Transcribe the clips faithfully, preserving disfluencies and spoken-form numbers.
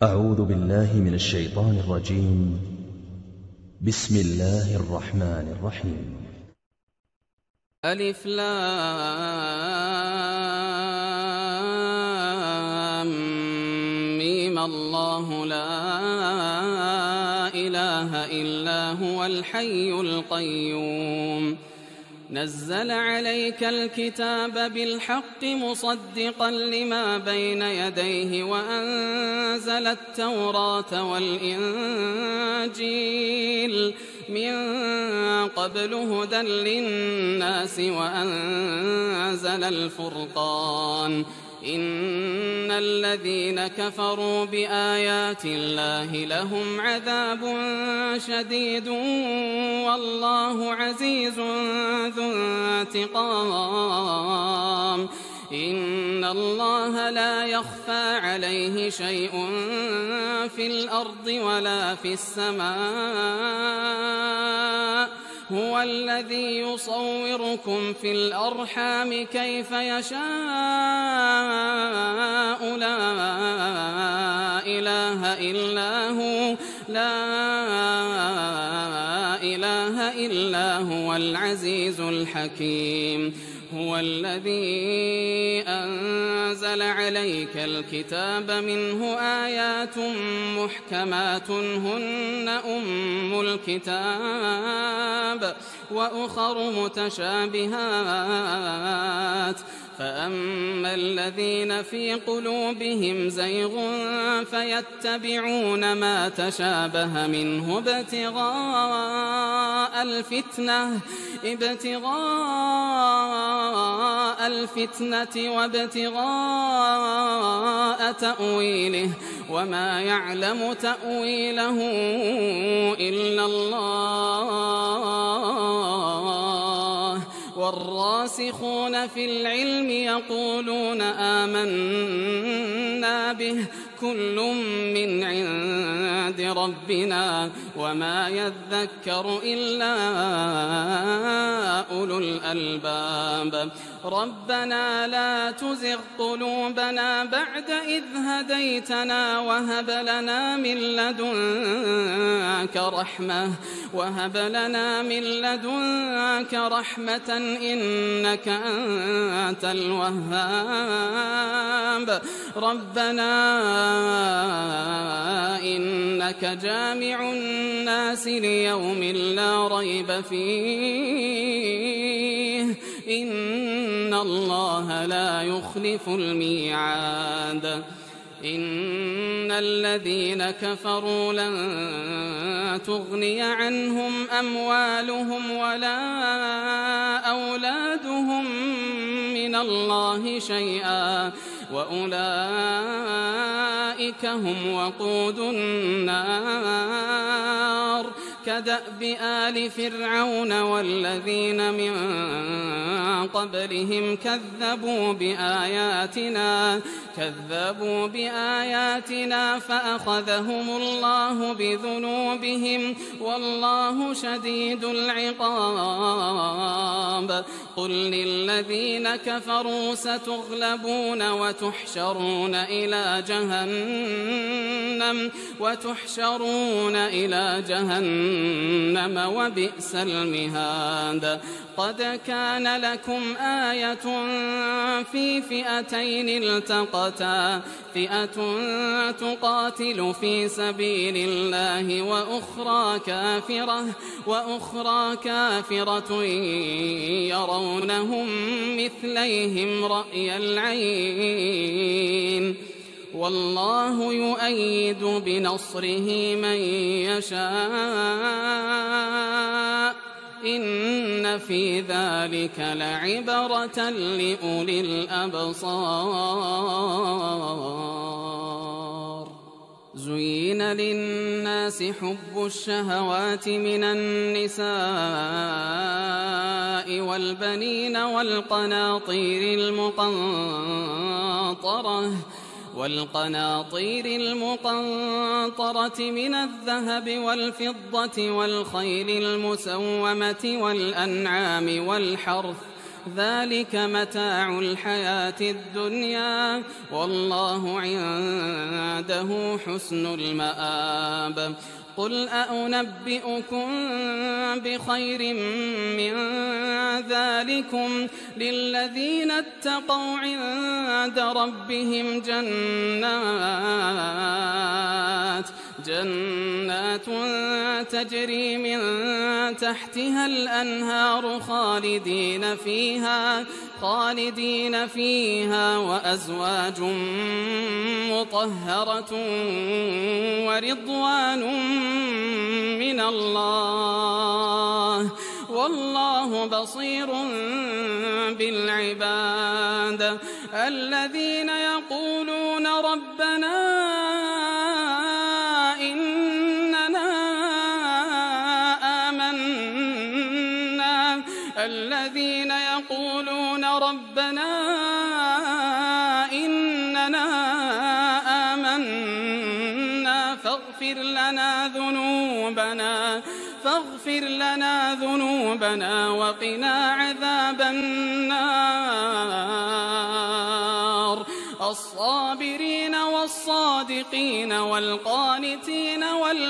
أعوذ بالله من الشيطان الرجيم. بسم الله الرحمن الرحيم. ألف لام ميم. الله لا إله إلا هو الحي القيوم. نزل عليك الكتاب بالحق مصدقا لما بين يديه وأنزل التوراة والإنجيل من قبل هدى للناس وأنزل الفرقان. إن الذين كفروا بآيات الله لهم عذاب شديد والله عزيز ذو انتقام. إن الله لا يخفى عليه شيء في الأرض ولا في السماء. هو الذي يصوركم في الأرحام كيف يشاء. لا إله إلا هو لا إله إلا هو العزيز الحكيم. هو الذي أنزل عليك الكتاب منه آيات محكمات هن أم الكتاب وأخر متشابهات. فأما الذين في قلوبهم زيغ فيتبعون ما تشابه منه ابتغاء الفتنة ابتغاء الفتنة وابتغاء تأويله وما يعلم تأويله إلا الله. والراسخون في العلم يقولون آمنا به كل من عند ربنا وما يذكر إلا أولو الألباب. ربنا لا تزغ قلوبنا بعد إذ هديتنا وهب لنا من لدنك رحمة وهب لنا من لدنك رحمة إنك أنت الوهاب. ربنا إنك جامع الناس ليوم لا ريب فيه إن الله لا يخلف الميعاد. إن الذين كفروا لن تغني عنهم أموالهم ولا أولادهم من الله شيئا وأولئك هم وقود النار. كدأب آل فرعون والذين من قبلهم كذبوا بآياتنا كذبوا بآياتنا فأخذهم الله بذنوبهم والله شديد العقاب. قل للذين كفروا ستغلبون وتحشرون إلى جهنم وتحشرون إلى جهنم وبئس المهاد. قد كان لكم آية في فئتين التقتا فئة تقاتل في سبيل الله وأخرى كافرة وأخرى كافرة يرونهم مثليهم رأي العين والله يؤيد بنصره من يشاء. إن في ذلك لعبرة لأولي الأبصار. زين للناس حب الشهوات من النساء والبنين والقناطير المقنطرة والقناطير المقنطرة من الذهب والفضة والخيل المسومة والأنعام والحرث ذلك متاع الحياة الدنيا والله عنده حسن المآب. قل أنبئكم بخير من ذلكم للذين اتقوا عند ربهم جنات جنات تجري من تحتها الأنهار خالدين فيها خالدين فيها وأزواج مطهرة ورضوان من الله والله بصير بالعباد. الذين يقولون ربنا إننا آمنا الذين يقولون ربنا إننا آمنا فاغفر لنا ذنوبنا فاغفر لنا ذنوبنا وقنا عذاب النار. الصابرين والصادقين والقانتين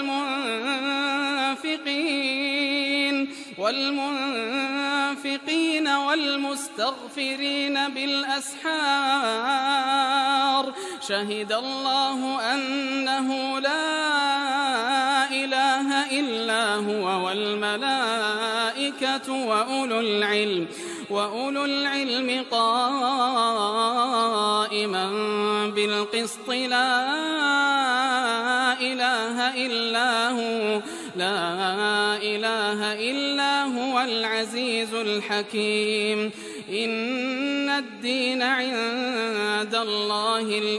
والمنفقين والمنفقين والمستغفرين بالأسحار شهد الله أنه لا إله إلا هو والملائكة وأولو العلم وأولو العلم قائما بالقسط لا إله إلا هو لا إله إلا هو العزيز الحكيم. إن الدين عند الله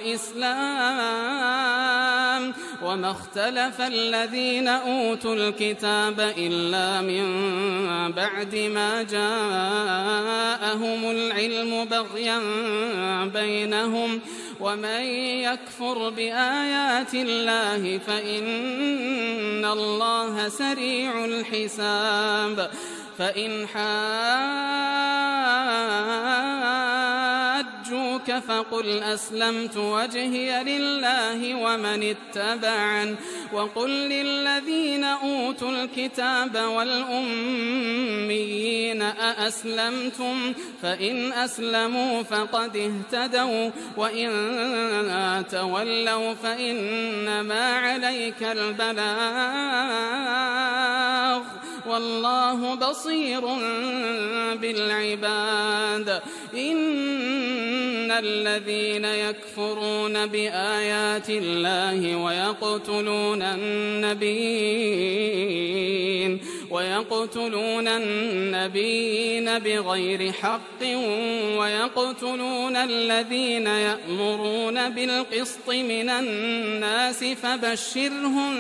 الإسلام وما اختلف الذين أوتوا الكتاب إلا من بعد ما جاءهم العلم بغيا بينهم ومن يكفر بآيات الله فإن الله سريع الحساب. فإن حاجوك فقل أسلمت وجهي لله ومن اتبعن وقل للذين أوتوا الكتاب والأميين أأسلمتم فإن أسلموا فقد اهتدوا وإن تولوا فإنما عليك البلاغ والله بصير بالعباد. إن الذين يكفرون بآيات الله ويقتلون النبيين ويقتلون النبيين بغير حق ويقتلون الذين يأمرون بالقسط من الناس فبشرهم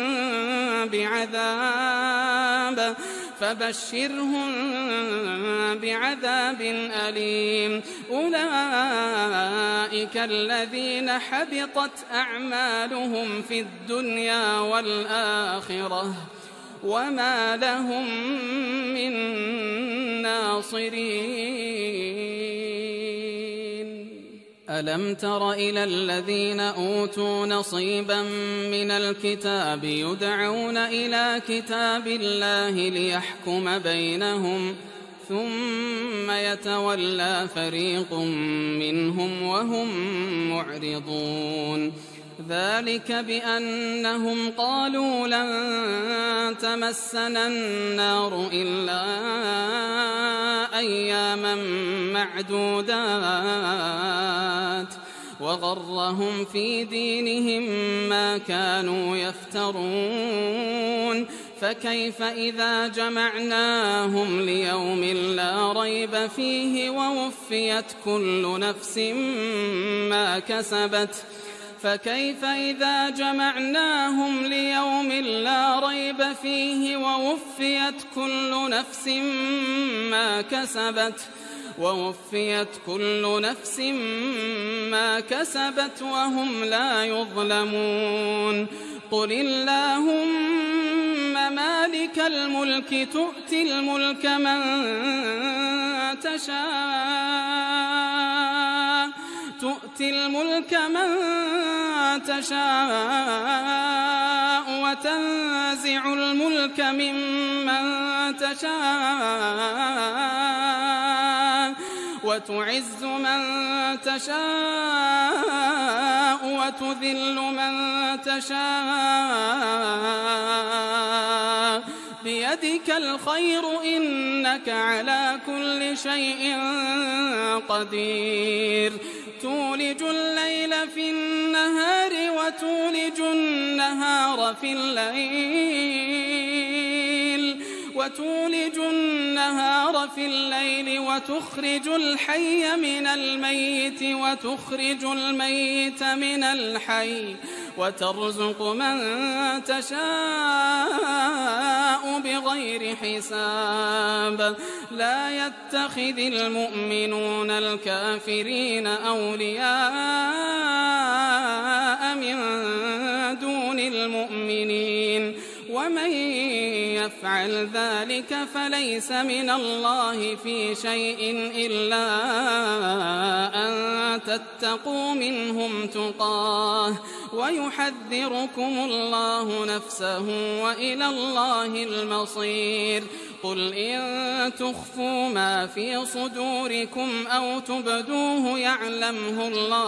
بعذاب فبشرهم بعذاب أليم. أولئك الذين حبطت أعمالهم في الدنيا والآخرة وما لهم من ناصرين. ألم تر إلى الذين أوتوا نصيبا من الكتاب يدعون إلى كتاب الله ليحكم بينهم ثم يتولى فريق منهم وهم معرضون. ذلك بأنهم قالوا لن تمسنا النار إلا أياما معدودات وغرهم في دينهم ما كانوا يفترون. فكيف إذا جمعناهم ليوم لا ريب فيه ووفيت كل نفس ما كسبت فكيف إذا جمعناهم ليوم لا ريب فيه ووفيت كل نفس ما كسبت ووفيت كل نفس ما كسبت وهم لا يظلمون. قل اللهم مالك بيدك الملك تؤتي الملك من تشاء تؤتي الملك من تشاء وتنزع الملك ممن تشاء وتعز من تشاء وتذل من تشاء بيدك الخير إنك على كل شيء قدير تولج الليل في النهار وتولج النهار في الليل وتولج النهار في الليل وتخرج الحي من الميت وتخرج الميت من الحي وترزق من تشاء بغير حساب لا يتخذ المؤمنون الكافرين أولياء من دون المؤمنين ومن يفعل ذلك فليس من الله في شيء إلا أن تتقوا منهم تقاه ويحذركم الله نفسه وإلى الله المصير قل إن تخفوا ما في صدوركم أو تبدوه يعلمه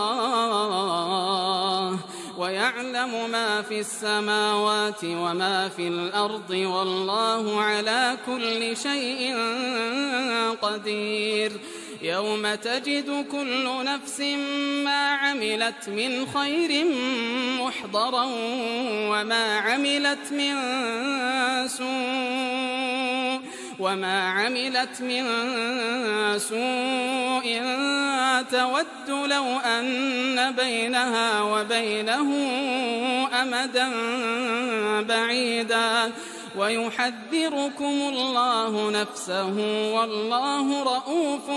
الله ويعلم ما في السماوات وما في الأرض والله على كل شيء قدير يوم تجد كل نفس ما عملت من خير محضرا وما عملت من سوء وما عملت من سوء تود لو أن بينها وبينه أمدا بعيدا ويحذركم الله نفسه والله رؤوف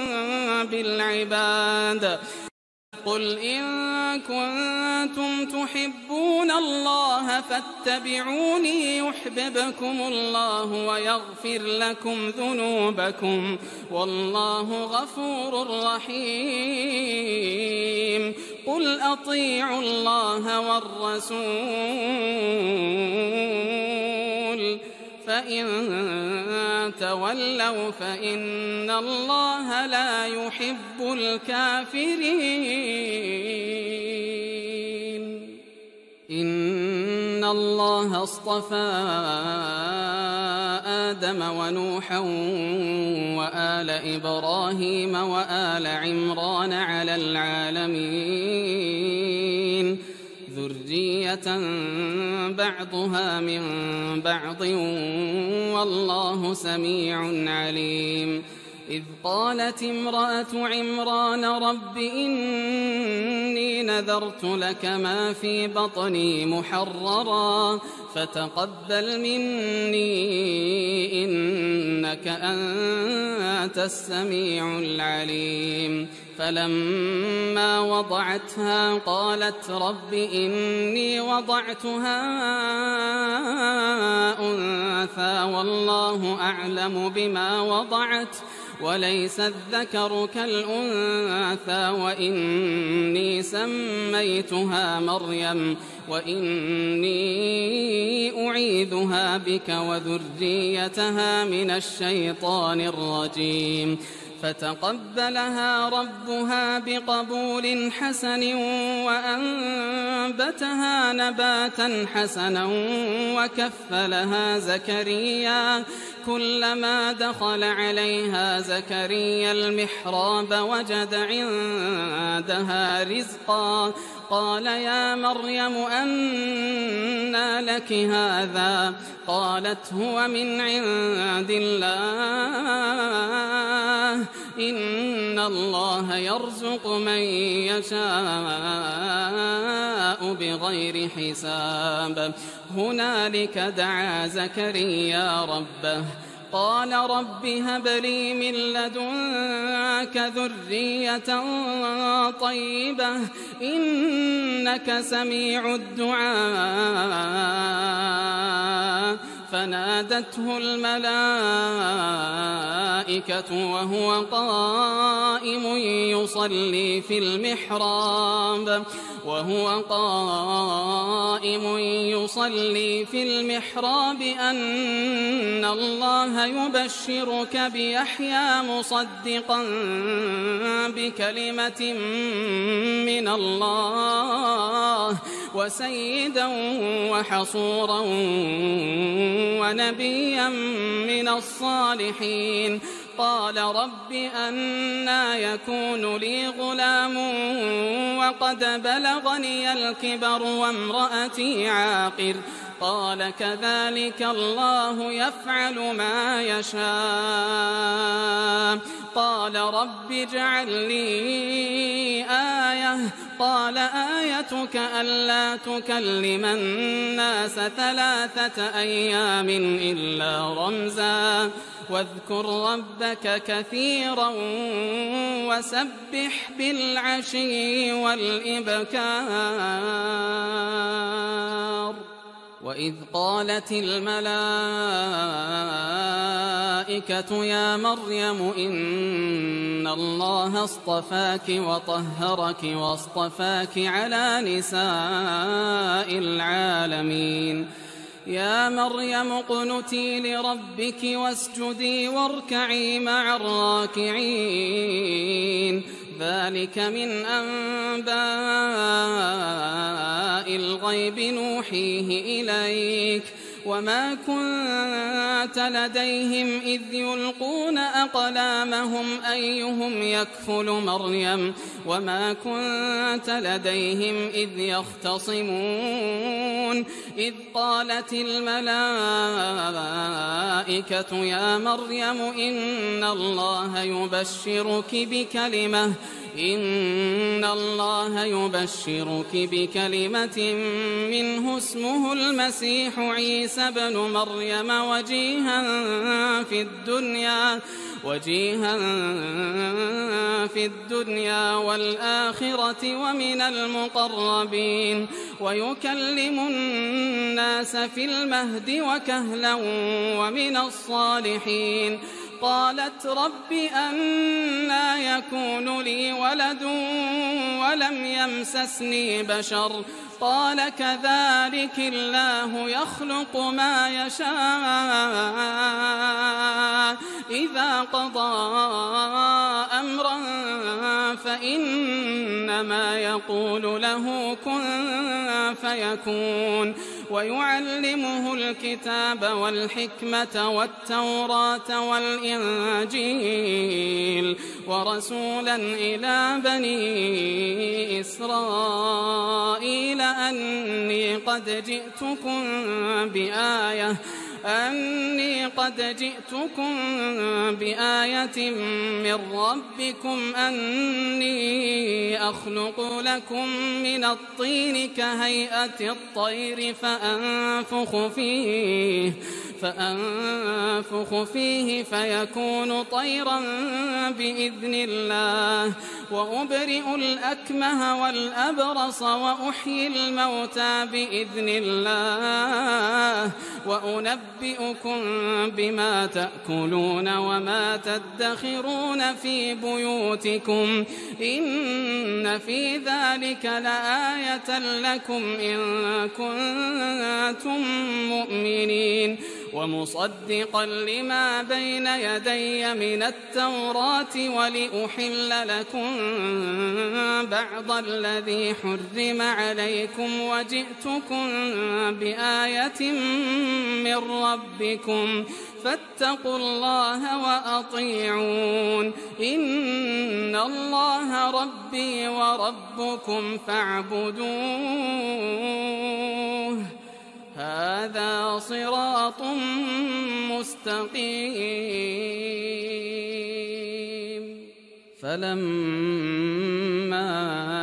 بالعباد قل إن كنتم تحبون الله فاتبعوني يحببكم الله ويغفر لكم ذنوبكم والله غفور رحيم قل أطيعوا الله والرسول فإن تولوا فإن الله لا يحب الكافرين إن الله اصطفى آدم ونوحا وآل إبراهيم وآل عمران على العالمين ذرية بعضها من بعض والله سميع عليم إذ قالت امرأة عمران رب إني نذرت لك ما في بطني محررا فتقبل مني إنك أنت السميع العليم فلما وضعتها قالت رب إني وضعتها أنثى والله أعلم بما وضعت وليس الذكر كالأنثى وإني سميتها مريم وإني أعيذها بك وذريتها من الشيطان الرجيم فتقبلها ربها بقبول حسن وأنبتها نباتا حسنا وكفلها زكريا كلما دخل عليها زكريا المحراب وجد عندها رزقا قال يا مريم أنى لك هذا قالت هو من عند الله إن الله يرزق من يشاء بغير حساب هنالك دعا زكريا ربه قال رب هب لي من لدنك ذرية طيبة إنك سميع الدعاء فنادته الملائكة وهو قائم يصلي في المحراب وهو قائم يصلي في المحراب أن الله يبشرك بيحيى مصدقا بكلمة من الله وسيدا وحصورا ونبيا من الصالحين. قال رب أنى يكون لي غلام وقد بلغني الكبر وامرأتي عاقر قال كذلك الله يفعل ما يشاء. قال رب اجعل لي آية قال آيتك ألا تكلم الناس ثلاثة أيام إلا رمزا واذكر ربك كثيرا وسبح بالعشي والإبكار. وإذ قالت الملائكة يا مريم إن الله اصطفاك وطهرك واصطفاك على نساء العالمين. يا مريم اقنتي لربك واسجدي واركعي مع الراكعين. ذلك من أنباء الغيب نوحيه إليك وما كنت لديهم إذ يلقون أقلامهم أيهم يكفل مريم وما كنت لديهم إذ يختصمون. إذ قالت الملائكة يا مريم إن الله يبشرك بكلمة إن الله يبشرك بكلمة منه اسمه المسيح عيسى بن مريم وجيها في الدنيا وجيها في الدنيا والآخرة ومن المقربين ويكلم الناس في المهد وكهلا ومن الصالحين. قالت رب أنى يكون لي ولد ولم يمسسني بشر قال كذلك الله يخلق ما يشاء إذا قضى أمرا فإنما يقول له كن فيكون. ويعلمه الكتاب والحكمة والتوراة والإنجيل ورسولا إلى بني إسرائيل أني قد جئتكم بآية أني قد جئتكم بآية من ربكم أني أخلق لكم من الطين كهيئة الطير فأنفخ فيه فأنفخ فيه فيكون طيرا بإذن الله وأبرئ الأكمه والأبرص وأحيي الموتى بإذن الله وأنبئكم بما تأكلون وما تدخرون في بيوتكم إن في ذلك لآية لكم إن كنتم مؤمنين. ومصدقا لما بين يدي من التوراة ولأحل لكم بعض الذي حرم عليكم وجئتكم بآية من ربكم فاتقوا الله وأطيعون إن الله ربي وربكم فاعبدوه هذا صراط مستقيم. فلما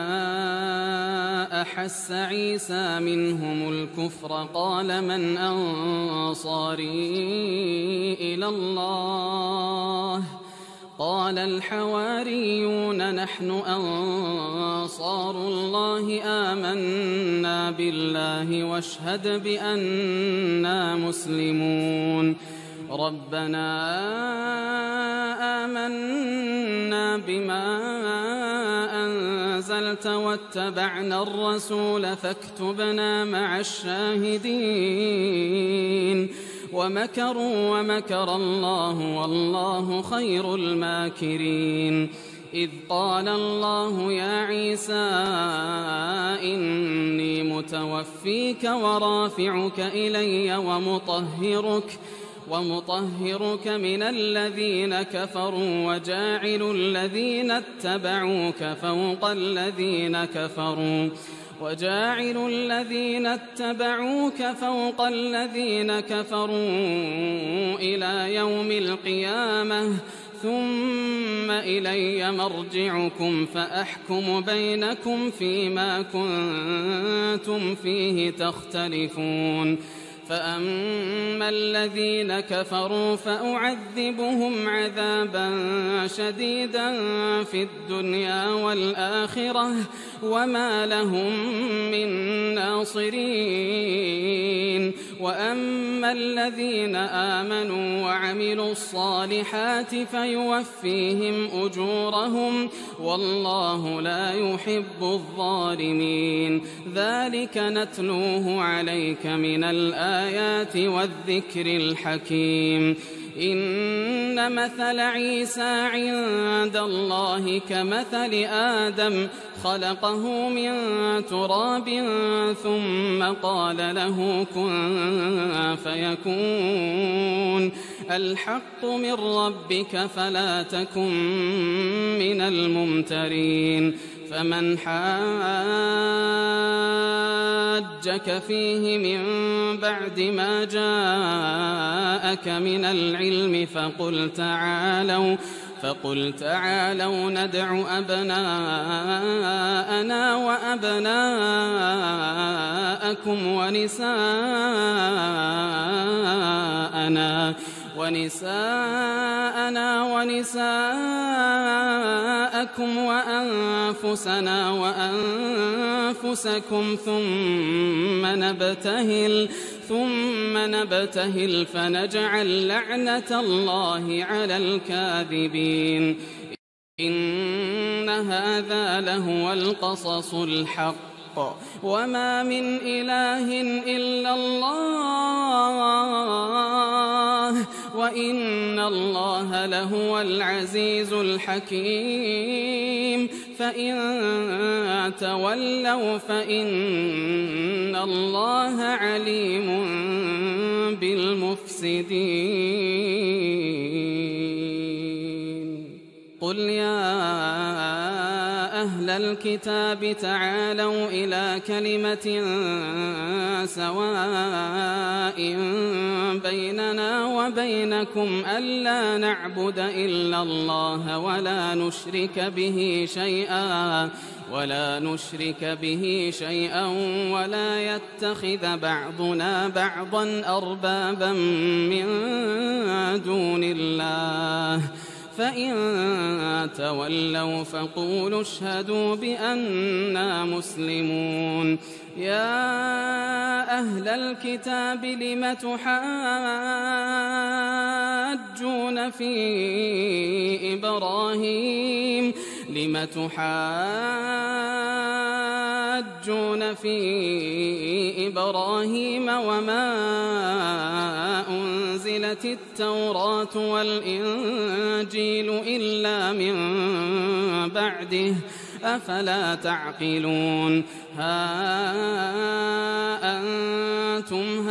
أحس عيسى منهم الكفر قال من أنصاري إلى الله قال الحواريون نحن أنصار الله آمنا بالله واشهد بأننا مسلمون ربنا آمنا بما أنزلت واتبعنا الرسول فاكتبنا مع الشاهدين ومكروا ومكر الله والله خير الماكرين إذ قال الله يا عيسى إني متوفيك ورافعك إلي ومطهرك ومطهرك من الذين كفروا وجاعل الذين اتبعوك فوق الذين كفروا وجاعل الذين اتبعوك فوق الذين كفروا إلى يوم القيامة ثم إلي مرجعكم فأحكم بينكم فيما كنتم فيه تختلفون فأما الذين كفروا فأعذبهم عذابا شديدا في الدنيا والآخرة وما لهم من ناصرين وأما الذين آمنوا وعملوا الصالحات فيوفيهم أجورهم والله لا يحب الظالمين ذلك نتلوه عليك من الآيات والذكر الحكيم إن مثل عيسى عند الله كمثل آدم خلقه من تراب ثم قال له كن فيكون الحق من ربك فلا تكن من الممترين فمن حاجك فيه من بعد ما جاءك من العلم فقل تعالوا فقل تعالوا ندع أبناءنا وأبناءكم ونساءنا ونساءنا ونساءكم وأنفسنا وأنفسكم ثم نبتهل ثم نبتهل فنجعل لعنة الله على الكاذبين إن هذا لهو القصص الحق وما من إله إلا الله وإن الله لهو العزيز الحكيم فإن تولوا فإن الله عليم بالمفسدين قل يا أهل الكتاب تعالوا إلى كلمة سواء بيننا وبينكم ألا نعبد إلا الله ولا نشرك به شيئا ولا نشرك به شيئا ولا يتخذ بعضنا بعضا أربابا من دون الله فإن تولوا فقولوا اشهدوا بأننا مسلمون يا أهل الكتاب لم تحاجون في إبراهيم لم تحاجون في إبراهيم وما أنزلت التوراة والإنجيل إلا من بعده أفلا تعقلون ها أنتم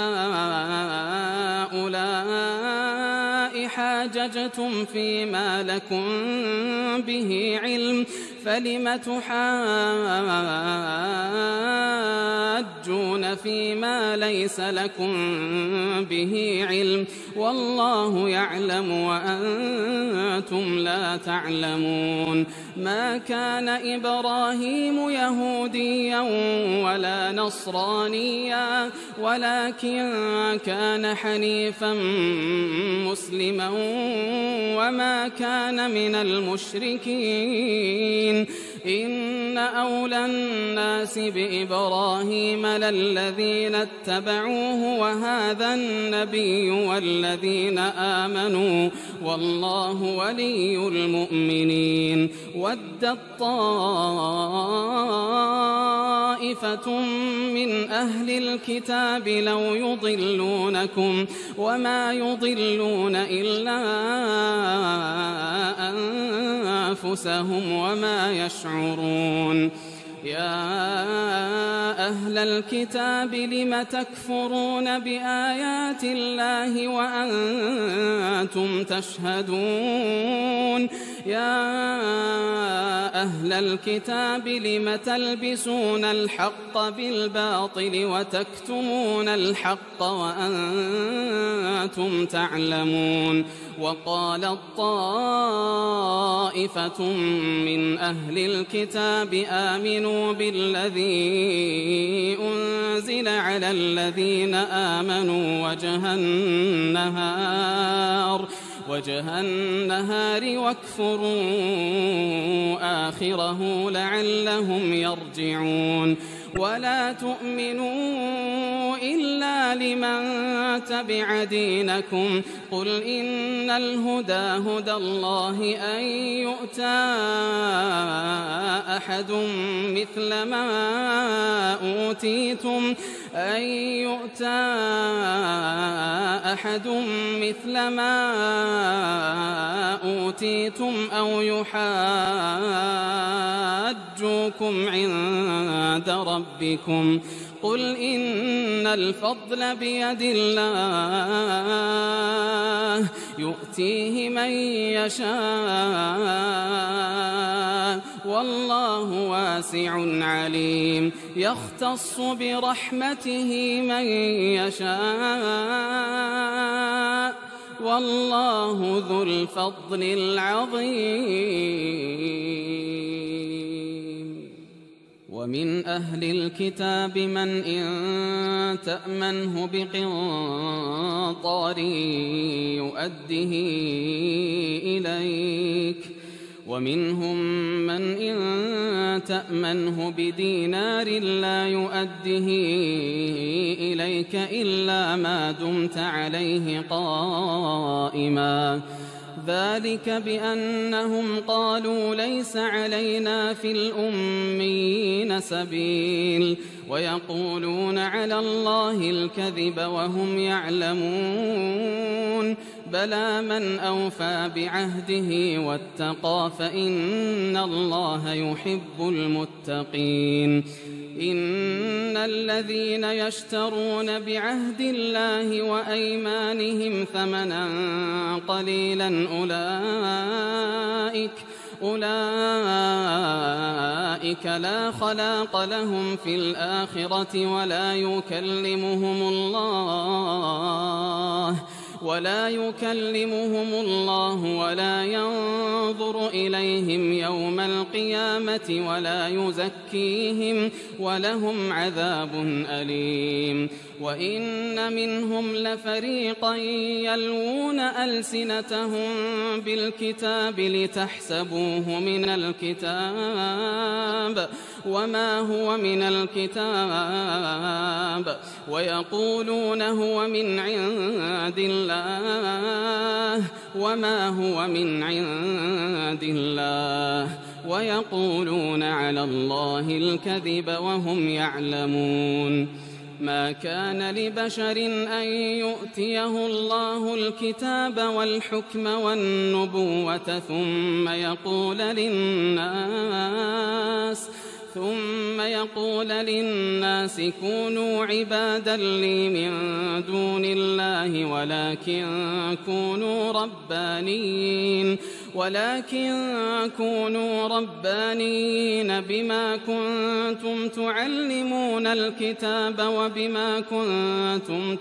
هؤلاء حاججتم فيما لكم به علم فلم تحاجون تسعون فيما ليس لكم به علم والله يعلم وأنتم لا تعلمون ما كان إبراهيم يهوديا ولا نصرانيا ولكن كان حنيفا مسلما وما كان من المشركين إن أولى الناس بإبراهيم للذين اتبعوه وهذا النبي والذين آمنوا والله ولي المؤمنين ودت طائفة من أهل الكتاب لو يضلونكم وما يضلون إلا أنفسهم وما يشعرون يا أهل الكتاب لم تكفرون بآيات الله وأنتم تشهدون يا أهل الكتاب لم تلبسون الحق بالباطل وتكتمون الحق وأنتم تعلمون وقالت طائفة من أهل الكتاب آمنوا بالذي أنزل على الذين آمنوا وجه النهار وجه النهار واكفروا آخره لعلهم يرجعون ولا تؤمنوا إلا لمن تبع دينكم قل إن الهدى هدى الله أن يؤتى أحد مثل ما أوتيتم أن يؤتى أحد مثل ما أوتيتم أو يحاجوكم عند ربكم قل إن الفضل بيد الله يؤتيه من يشاء والله واسع عليم يختص برحمته من يشاء والله ذو الفضل العظيم ومن أهل الكتاب من إن تأمنه بقنطار يؤده إليك ومنهم من إن تأمنه بدينار لا يؤده إليك إلا ما دمت عليه قائما ذلك بأنهم قالوا ليس علينا في الأميين سبيل ويقولون على الله الكذب وهم يعلمون بلى من أوفى بعهده واتقى فإن الله يحب المتقين إن الذين يشترون بعهد الله وأيمانهم ثمنا قليلا أولئك أولئك لا خلاق لهم في الآخرة ولا يكلمهم الله ولا يكلمهم الله ولا ينظر إليهم يوم القيامة ولا يزكيهم ولهم عذاب أليم وإن منهم لفريقا يلوون ألسنتهم بالكتاب لتحسبوه من الكتاب وما هو من الكتاب ويقولون هو من عند الله وما هو من عند الله ويقولون على الله الكذب وهم يعلمون ما كان لبشر أن يؤتيه الله الكتاب والحكم والنبوة ثم يقول للناس ثم يقول للناس كونوا عبادا لي من دون الله ولكن كونوا ربانيين ولكن كونوا ربانيين بما كنتم تعلمون الكتاب وبما كنتم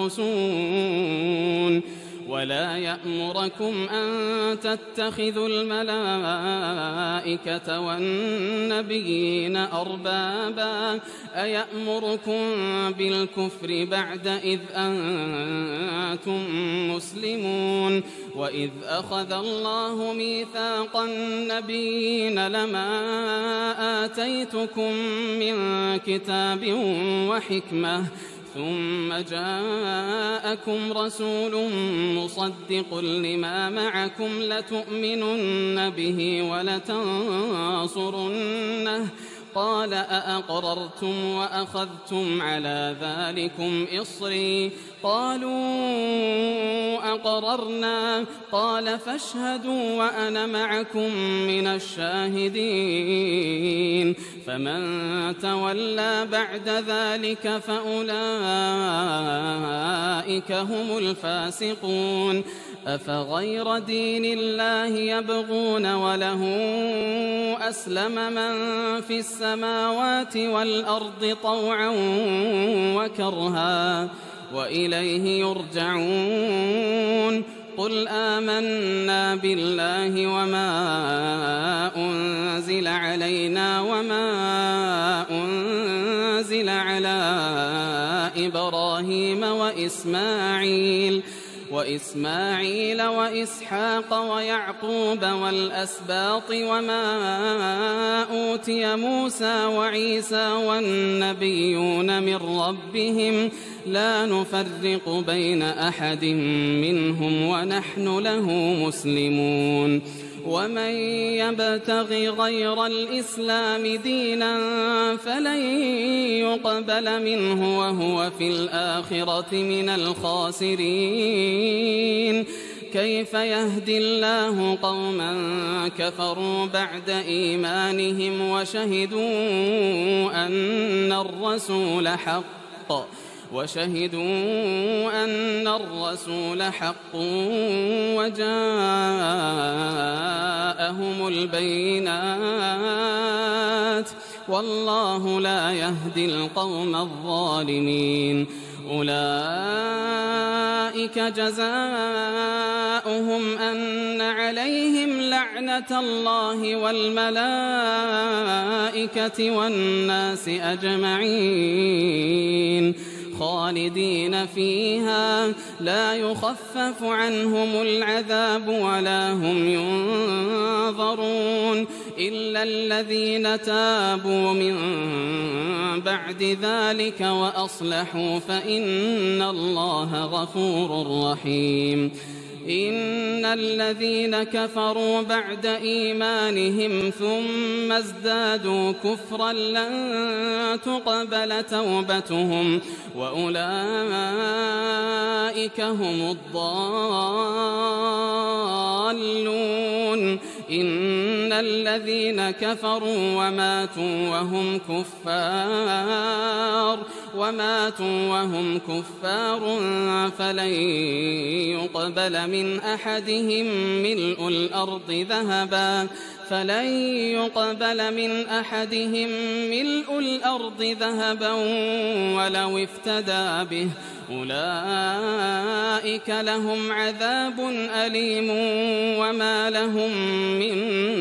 تدرسون ولا يأمركم أن تتخذوا الملائكة والنبيين أربابا أيأمركم بالكفر بعد إذ أنتم مسلمون وإذ أخذ الله ميثاق النبيين لما آتيتكم من كتاب وحكمة ثم جاءكم رسول مصدق لما معكم لتؤمنن به ولتنصرنه قال أأقررتم وأخذتم على ذلكم إصري قالوا أقررنا قال فاشهدوا وأنا معكم من الشاهدين فمن تولى بعد ذلك فأولئك هم الفاسقون أفغير دين الله يبغون وله أسلم من في السماوات والأرض طوعا وكرها وإليه يرجعون قل آمنا بالله وما أنزل علينا وما أنزل على إبراهيم وإسماعيل وإسماعيل وإسحاق ويعقوب والأسباط وما أوتي موسى وعيسى والنبيون من ربهم لا نفرق بين أحد منهم ونحن له مسلمون ومن يبتغ غير الإسلام دينا فلن يقبل منه وهو في الآخرة من الخاسرين كيف يهدي الله قوما كفروا بعد إيمانهم وشهدوا أن الرسول حق وشهدوا أن الرسول حق وجاءهم البينات والله لا يهدي القوم الظالمين أولئك جزاؤهم أن عليهم لعنة الله والملائكة والناس أجمعين خالدين فيها لا يخفف عنهم العذاب ولا هم ينظرون إلا الذين تابوا من بعد ذلك وأصلحوا فإن الله غفور رحيم إن الذين كفروا بعد إيمانهم ثم ازدادوا كفرا لن تقبل توبتهم وأولئك هم الضالون إن الذين كفروا وماتوا وهم كفار وماتوا وهم كفار فلن يقبل من أحدهم ملء الأرض ذهبا فلن يقبل من أحدهم ملء الأرض ذهبا ولو افتدى به أولئك لهم عذاب أليم وما لهم من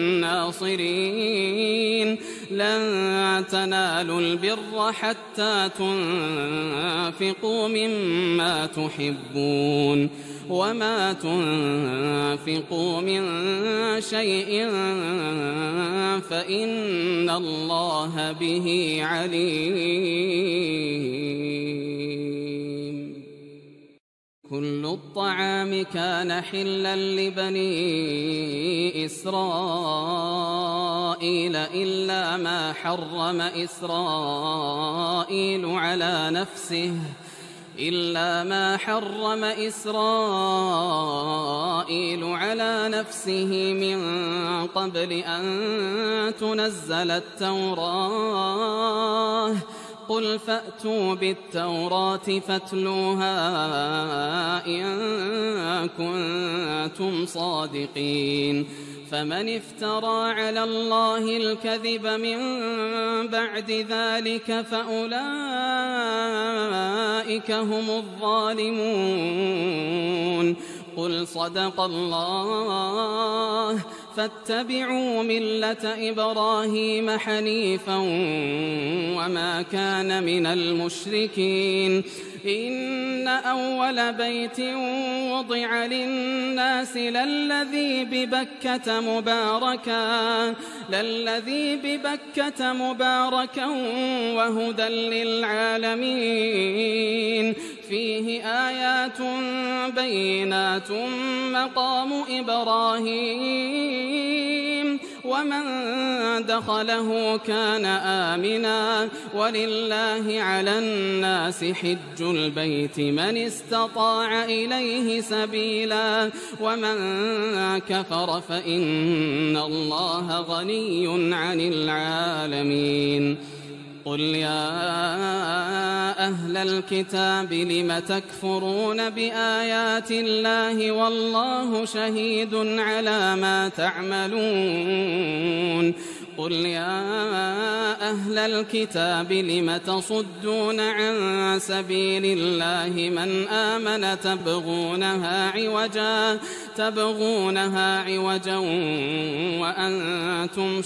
ناصرين لن تنالوا البر حتى تنفقوا مما تحبون وما تنفقوا من شيء فإن الله به عليم كل الطعام كان حلا لبني إسرائيل إلا ما حرم إسرائيل على نفسه إلا ما حرم إسرائيل على نفسه من قبل أن تنزل التوراة قل فأتوا بالتوراة فاتلوها إن كنتم صادقين فمن افترى على الله الكذب من بعد ذلك فأولئك هم الظالمون قل صدق الله فاتبعوا ملة إبراهيم حنيفا وما كان من المشركين إن أول بيت وضع للناس للذي ببكة مباركا للذي ببكة مباركا وهدى للعالمين فيه آيات بينات مقام إبراهيم ومن دخله كان آمنا ولله على الناس حج البيت من استطاع إليه سبيلا ومن كفر فإن الله غني عن العالمين قل يا أهل الكتاب لم تكفرون بآيات الله والله شهيد على ما تعملون قل يا أهل الكتاب لم تصدون عن سبيل الله من آمن تبغونها عوجا تبغونها عوجا وأنتم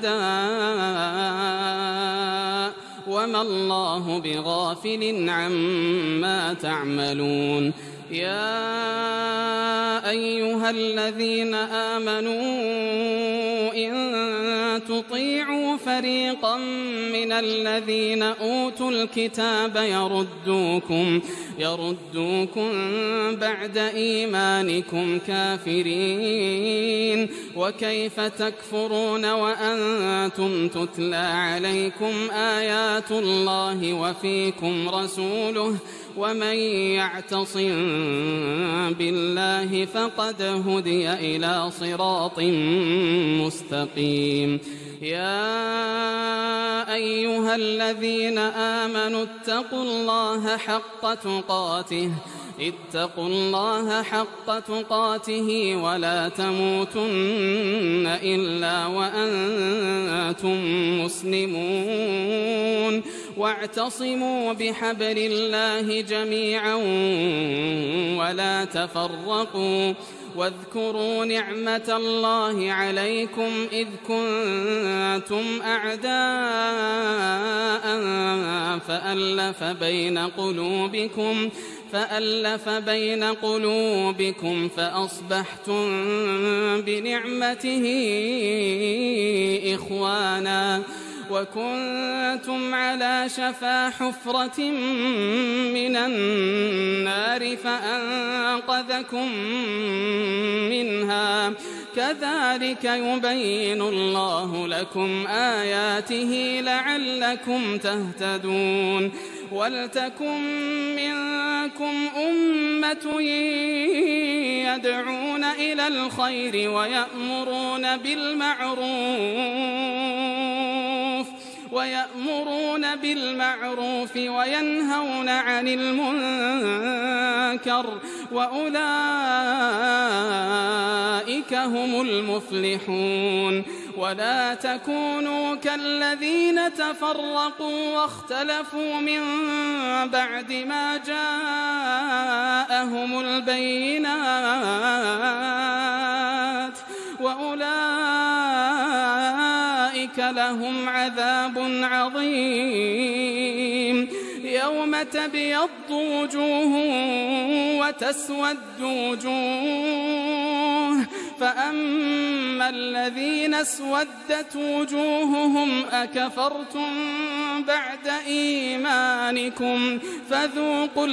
شهداء وما الله بغافل عما تعملون يا أيها الذين آمنوا إن تطيعوا فريقا من الذين أوتوا الكتاب يردوكم يردوكم بعد إيمانكم كافرين وكيف تكفرون وأنتم تتلى عليكم آيات الله وفيكم رسوله ومن يعتصم بالله فقد هدي إلى صراط مستقيم يا أيها الذين آمنوا اتقوا الله حق تقاته اتقوا الله حق تقاته ولا تموتن إلا وأنتم مسلمون واعتصموا بحبل الله جميعا ولا تفرقوا واذكروا نعمة الله عليكم إذ كنتم أعداء فألف بين قلوبكم فألف بين قلوبكم فأصبحتم بنعمته إخوانا وكنتم على شفا حفرة من النار فأنقذكم منها كذلك يبين الله لكم آياته لعلكم تهتدون ولتكن منكم أمة يدعون إلى الخير ويأمرون بالمعروف ويأمرون بالمعروف وينهون عن المنكر وأولئك هم المفلحون ولا تكونوا كالذين تفرقوا واختلفوا من بعد ما جاءهم البينات وأولئك لهم عذاب عظيم يوم تبيض وجوه وتسود وجوه فأما الذين اسودت وجوههم أكفرتم بعد إيمانكم فذوقوا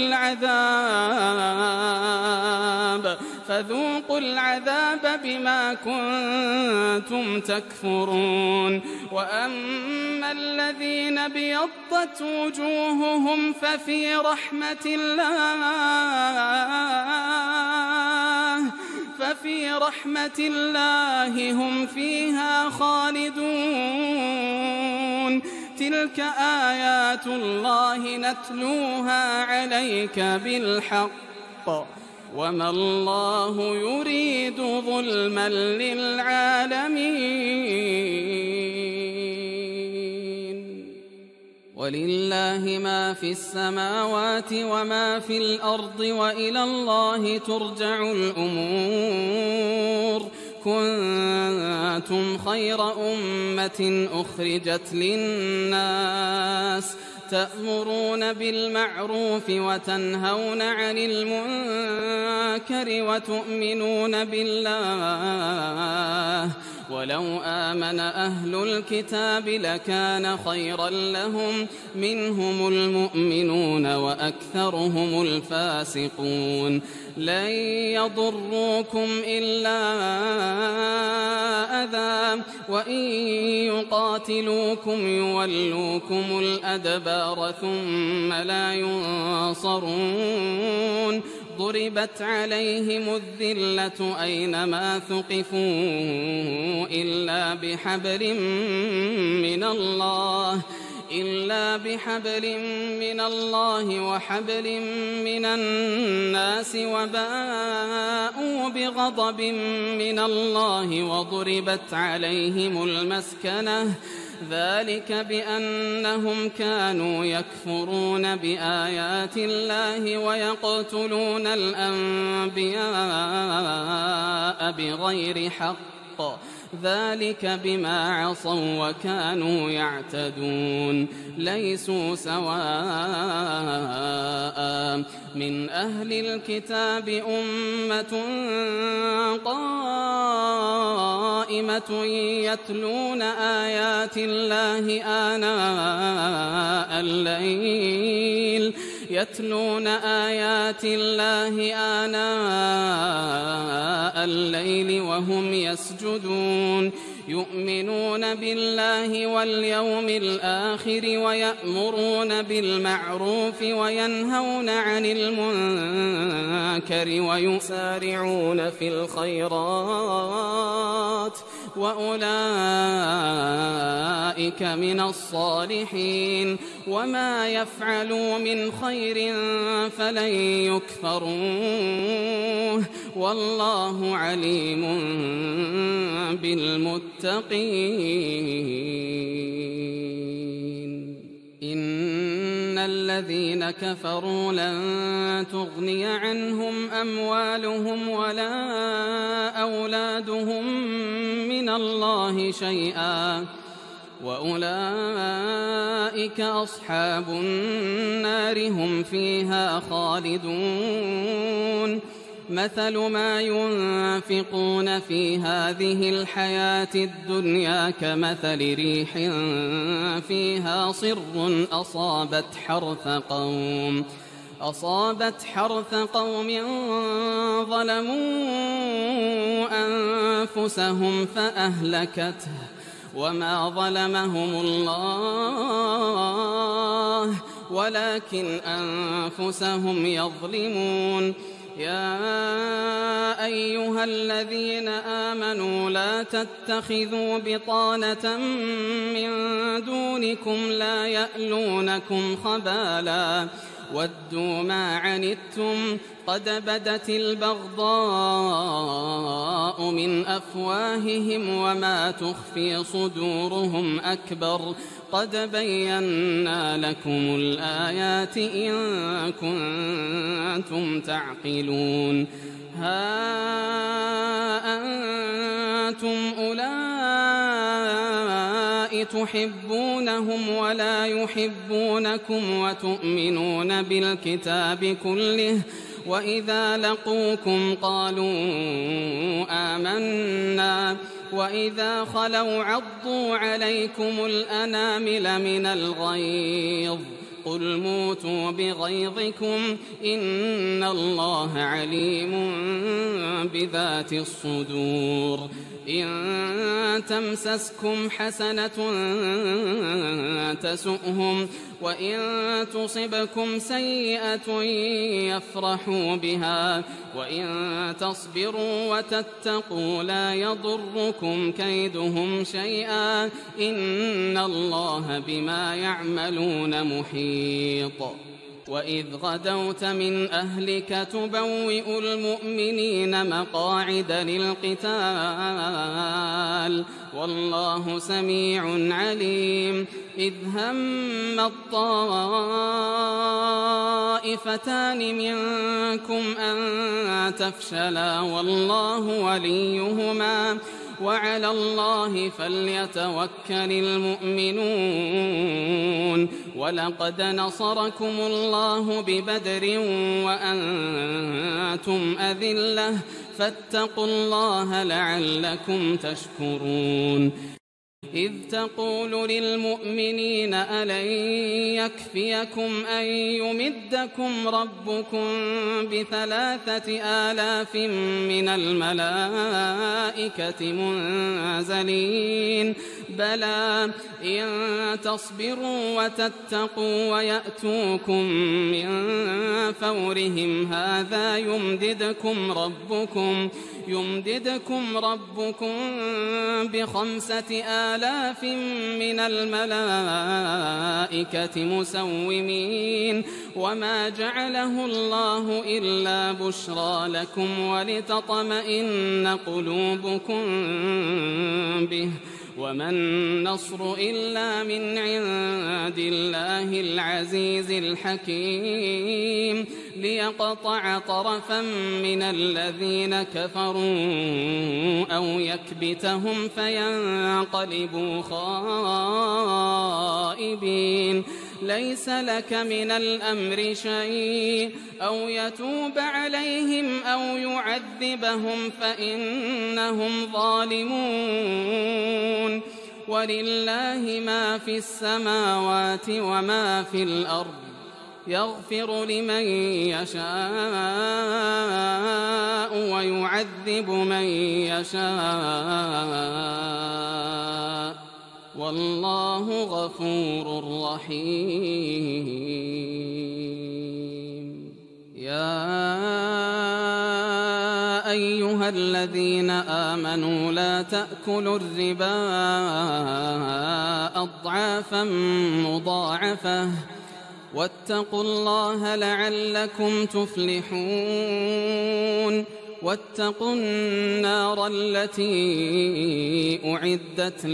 العذاب فذوقوا العذاب بما كنتم تكفرون وأما الذين ابيضت وجوههم ففي رحمة الله ففي رحمة الله هم فيها خالدون تلك آيات الله نتلوها عليك بالحق وما الله يريد ظلما للعالمين ولله ما في السماوات وما في الأرض وإلى الله ترجع الأمور كنتم خير أمة أخرجت للناس تأمرون بالمعروف وتنهون عن المنكر وتؤمنون بالله ولو آمن أهل الكتاب لكان خيرا لهم منهم المؤمنون وأكثرهم الفاسقون لن يضروكم إلا أذى وإن يقاتلوكم يولوكم الأدبار ثم لا ينصرون ضربت عليهم الذلة أينما ثقفوا إلا بحبل من الله إلا بحبل من الله وحبل من الناس وباءوا بغضب من الله وضربت عليهم المسكنة ذلك بأنهم كانوا يكفرون بآيات الله ويقتلون الأنبياء بغير حق ذلك بما عصوا وكانوا يعتدون ليسوا سواء من أهل الكتاب أمة قائمة يتلون آيات الله آناء الليل يتلون آيات الله آناء الليل وهم يسجدون يؤمنون بالله واليوم الآخر ويأمرون بالمعروف وينهون عن المنكر ويسارعون في الخيرات وأولئك من الصالحين وما يفعلوا من خير فلن يكفروه والله عليم بالمتقين إن الذين كفروا لن تغني عنهم أموالهم ولا أولادهم من الله شيئا وأولئك أصحاب النار هم فيها خالدون مثل ما ينفقون في هذه الحياة الدنيا كمثل ريح فيها صر أصابت حرث قوم أصابت حرث قوم ظلموا أنفسهم فأهلكته وما ظلمهم الله ولكن أنفسهم يظلمون يا أيها الذين آمنوا لا تتخذوا بطانة من دونكم لا يألونكم خبالا ودوا ما عنتم قد بدت البغضاء من أفواههم وما تخفي صدورهم أكبر قد بينا لكم الآيات إن كنتم تعقلون ها أنتم أولئك تحبونهم ولا يحبونكم وتؤمنون بالكتاب كله وإذا لقوكم قالوا آمنا وإذا خلوا عضوا عليكم الأنامل من الغيظ قل موتوا بغيظكم إن الله عليم بذات الصدور إن تمسسكم حسنة تسؤهم وإن تصبكم سيئة يفرحوا بها وإن تصبروا وتتقوا لا يضركم كيدهم شيئا إن الله بما يعملون محيط وإذ غدوت من أهلك تبوئ المؤمنين مقاعد للقتال والله سميع عليم إذ هم الطائفتان منكم أن تفشلا والله وليهما وعلى الله فليتوكل المؤمنون ولقد نصركم الله ببدر وأنتم أذلة فاتقوا الله لعلكم تشكرون إذ تقول للمؤمنين ألن يكفيكم أن يمدكم ربكم بثلاثة آلاف من الملائكة منزلين بلى إن تصبروا وتتقوا ويأتوكم من فورهم هذا يمددكم ربكم يمددكم ربكم بخمسة آلاف من الملائكة مسومين وما جعله الله إلا بشرى لكم ولتطمئن قلوبكم به وما النصر إلا من عند الله العزيز الحكيم ليقطع طرفا من الذين كفروا أو يكبتهم فينقلبوا خائبين ليس لك من الأمر شيء أو يتوب عليهم أو يعذبهم فإنهم ظالمون ولله ما في السماوات وما في الأرض يغفر لمن يشاء ويعذب من يشاء والله غفور رحيم يا أيها الذين آمنوا لا تأكلوا الربا أضعافا مضاعفة واتقوا الله لعلكم تفلحون واتقوا النار التي أعدت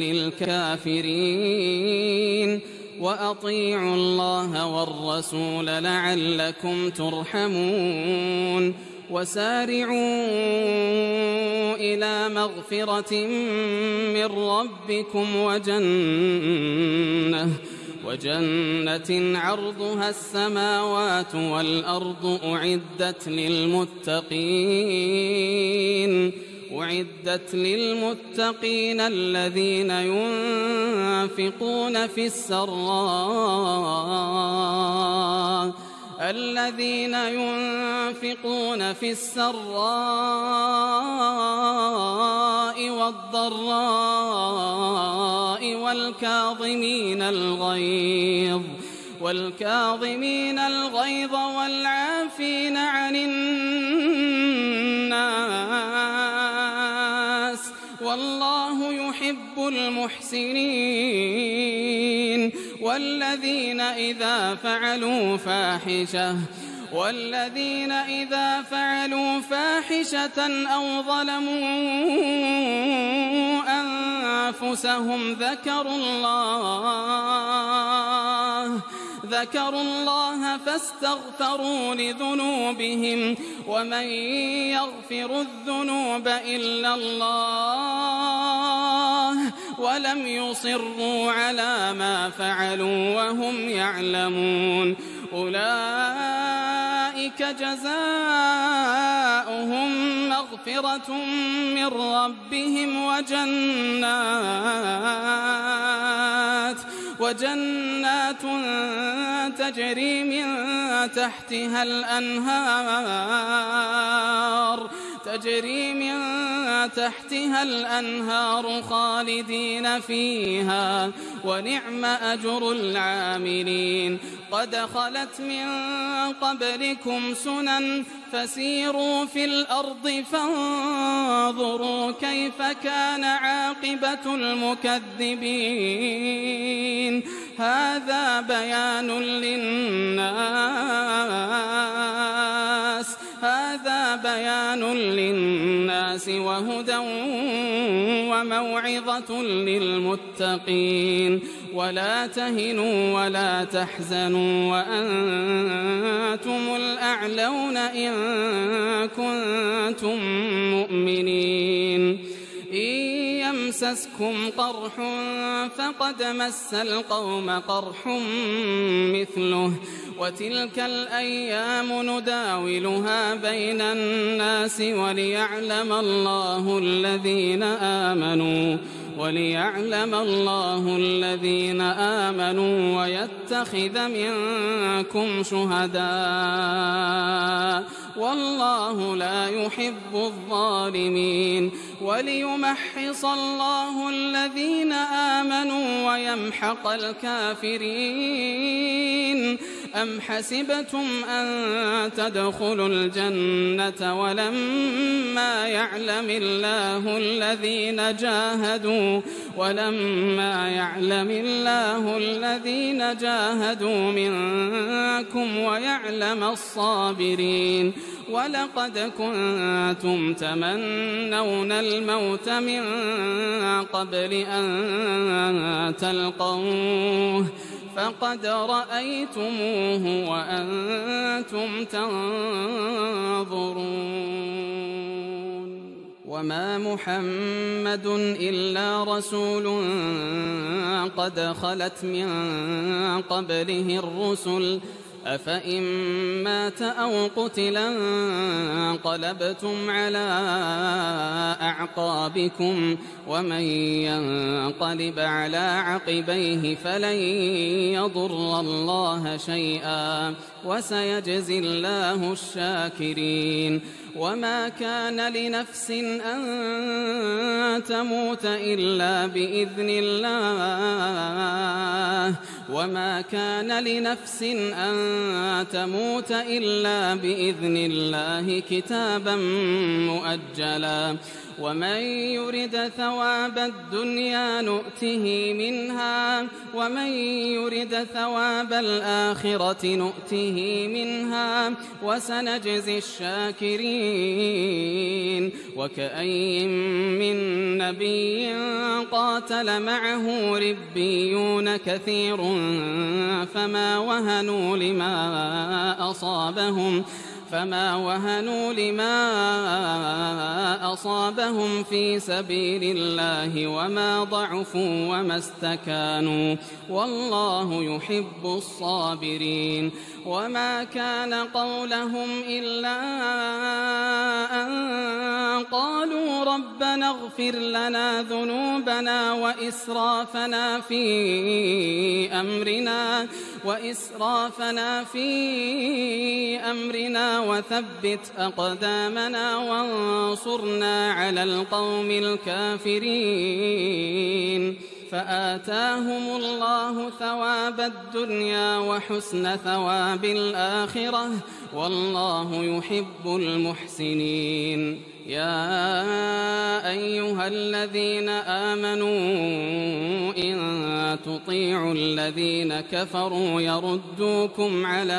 للكافرين وأطيعوا الله والرسول لعلكم ترحمون وسارعوا إلى مغفرة من ربكم وجنة وجنة عرضها السماوات والأرض أعدت للمتقين أعدت للمتقين الذين ينفقون في السراء الذين ينفقون في السراء والضراء والكاظمين الغيظ والكاظمين الغيظ والعافين عن الناس والله يحب المحسنين والذين إذا فعلوا فاحشة والذين إذا فعلوا فاحشة أو ظلموا أنفسهم ذكروا الله ذكروا الله فاستغفروا لذنوبهم ومن يغفر الذنوب إلا الله ولم يصروا على ما فعلوا وهم يعلمون أولئك جزاؤهم مغفرة من ربهم وجنات وجنات تجري من تحتها الأنهار تجري من تحتها الأنهار خالدين فيها ونعم أجر العاملين. قد خلت من قبلكم سنن فسيروا في الأرض فانظروا كيف كان عاقبة المكذبين. هذا بيان للناس هذا بيان للناس وهدى وموعظة للمتقين. ولا تهنوا ولا تحزنوا وأنتم الأعلون إن كنتم مؤمنين. إن يمسسكم قرح فقد مس القوم قرح مثله وتلك الأيام نداولها بين الناس وليعلم الله الذين آمنوا وليعلم الله الذين آمنوا ويتخذ منكم شهداء والله لا يحب الظالمين. وليمحص الله الذين آمنوا ويمحق الكافرين. أم حسبتم أن تدخلوا الجنة ولما يعلم الله الذين جاهدوا ولما يعلم الله الذين جاهدوا منكم ويعلم الصابرين. ولقد كنتم تمنون الموت من قبل أن تلقوه فقد رأيتموه وأنتم تنظرون. وما محمد إلا رسول قد خلت من قبله الرسل أفإن مات أو قتلا انقلبتم على أعقابكم ومن ينقلب على عقبيه فلن يضر الله شيئا وسيجزي الله الشاكرين. وما كان لنفس أن تموت إلا بإذن الله وما كان لنفس أن تموت إلا بإذن الله كتابا مؤجلا. ومن يرد ثواب الدنيا نؤته منها ومن يرد ثواب الآخرة نؤته منها وسنجزي الشاكرين. وكأين من نبي قاتل معه ربيون كثير فما وهنوا لما أصابهم فما وهنوا لما أصابهم في سبيل الله وما ضعفوا وما استكانوا والله يحب الصابرين. وما كان قولهم إلا أن قالوا ربنا اغفر لنا ذنوبنا وإسرافنا في أمرنا وإسرافنا في أمرنا وثبت أقدامنا وانصرنا على القوم الكافرين. فآتاهم الله ثواب الدنيا وحسن ثواب الآخرة والله يحب المحسنين. يا أيها الذين آمنوا إن تطيعوا الذين كفروا يردوكم على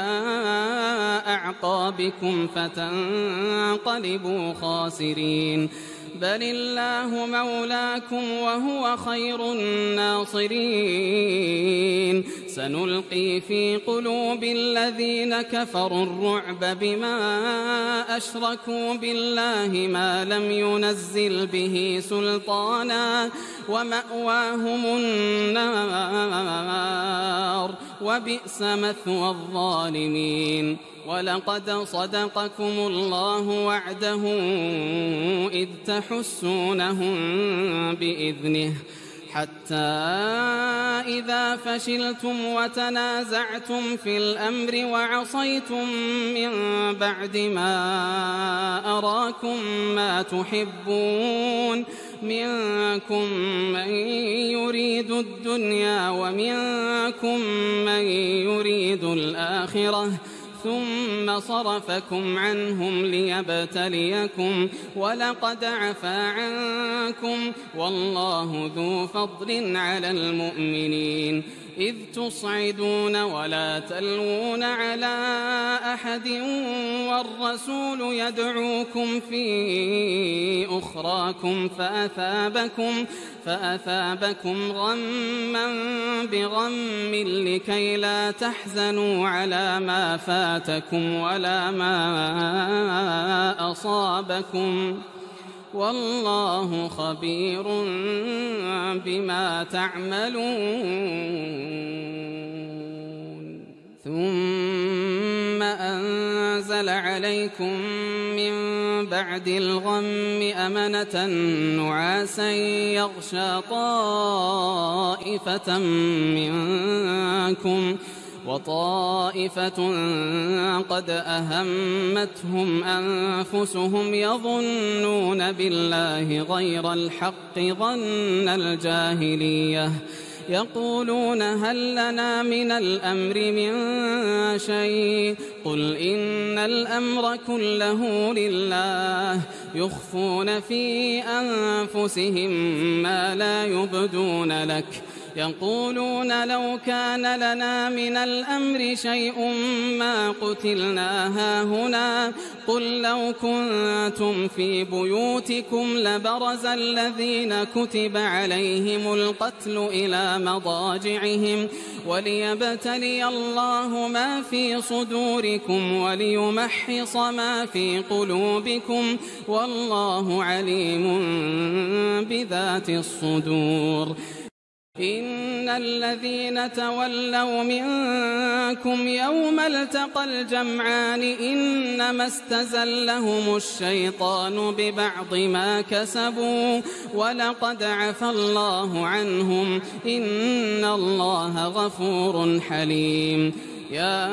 أعقابكم فتنقلبوا خاسرين. بل الله مولاكم وهو خير الناصرين. سنلقي في قلوب الذين كفروا الرعب بما أشركوا بالله ما لم ينزل به سلطانا ومأواهم النار وبئس مثوى الظالمين. ولقد صدقكم الله وعده إذ تحسونهم بإذنه حتى إذا فشلتم وتنازعتم في الأمر وعصيتم من بعد ما أراكم ما تحبون منكم من يريد الدنيا ومنكم من يريد الآخرة ثم صرفكم عنهم ليبتليكم ولقد عفا عنكم والله ذو فضل على المؤمنين إذ تصعدون ولا تلوون على أحد والرسول يدعوكم في أخراكم فأثابكم, فأثابكم غما بغم لكي لا تحزنوا على ما فاتكم ولا ما أصابكم والله خبير بما تعملون ثم أنزل عليكم من بعد الغم أمنة نعاسا يغشى طائفة منكم وطائفة قد أهمتهم أنفسهم يظنون بالله غير الحق ظن الجاهلية يقولون هل لنا من الأمر من شيء قل إن الأمر كله لله يخفون في أنفسهم ما لا يبدون لك يقولون لو كان لنا من الأمر شيء ما قتلنا هاهنا قل لو كنتم في بيوتكم لبرز الذين كتب عليهم القتل إلى مضاجعهم وليبتلي الله ما في صدوركم وليمحص ما في قلوبكم والله عليم بذات الصدور إن الذين تولوا منكم يوم التقى الجمعان إنما استزلهم الشيطان ببعض ما كسبوا ولقد عفى الله عنهم إن الله غفور حليم يا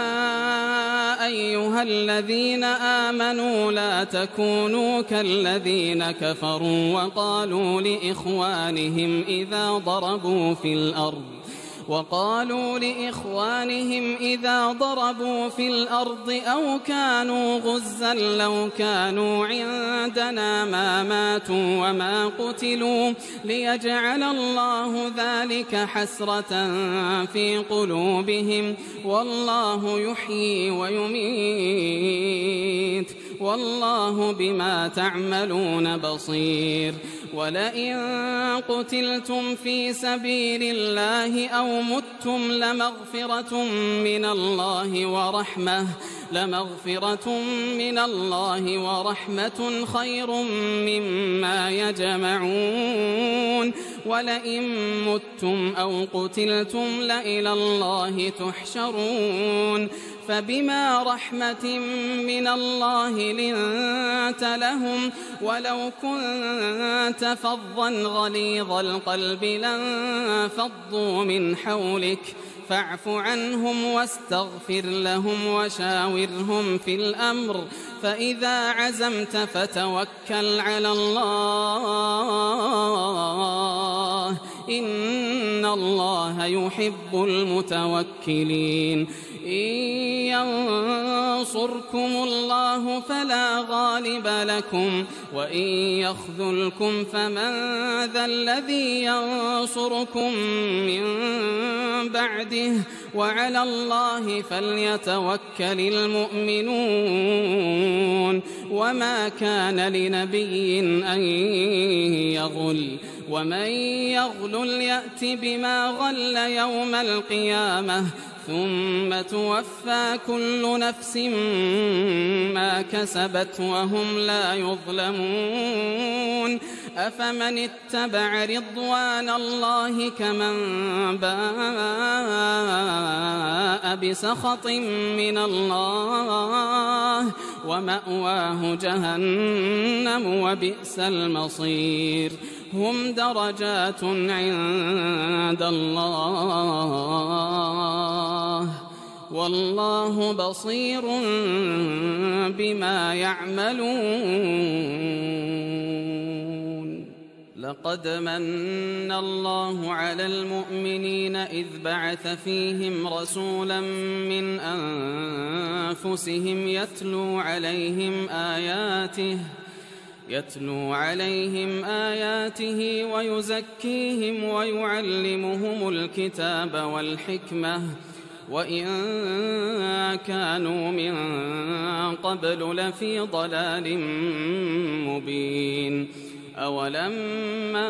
أيها الذين آمنوا لا تكونوا كالذين كفروا وقالوا لإخوانهم إذا ضربوا في الأرض وقالوا لإخوانهم إذا ضربوا في الأرض أو كانوا غزا لو كانوا عندنا ما ماتوا وما قتلوا ليجعل الله ذلك حسرة في قلوبهم والله يحيي ويميت والله بما تعملون بصير ولئن قتلتم في سبيل الله أو متم لمغفرة من الله ورحمة لمغفرة من الله ورحمة خير مما يجمعون ولئن متم أو قتلتم لإلى الله تحشرون فبما رحمة من الله لنت لهم ولو كنت فظا غليظ القلب لانفضوا من حولك فاعف عنهم واستغفر لهم وشاورهم في الأمر فإذا عزمت فتوكل على الله إن الله يحب المتوكلين إن ينصركم الله فلا غالب لكم وإن يخذلكم فمن ذا الذي ينصركم من بعده وعلى الله فليتوكل المؤمنون وما كان لنبي أن يغل ومن يغل يأت بما غل يوم القيامة ثم توفى كل نفس ما كسبت وهم لا يظلمون أفمن اتبع رضوان الله كمن باء بسخط من الله ومأواه جهنم وبئس المصير هم درجات عند الله والله بصير بما يعملون. لقد من الله على المؤمنين إذ بعث فيهم رسولا من أنفسهم يتلو عليهم آياته يتلو عليهم آياته ويزكيهم ويعلمهم الكتاب والحكمة وإن كانوا من قبل لفي ضلال مبين. أولما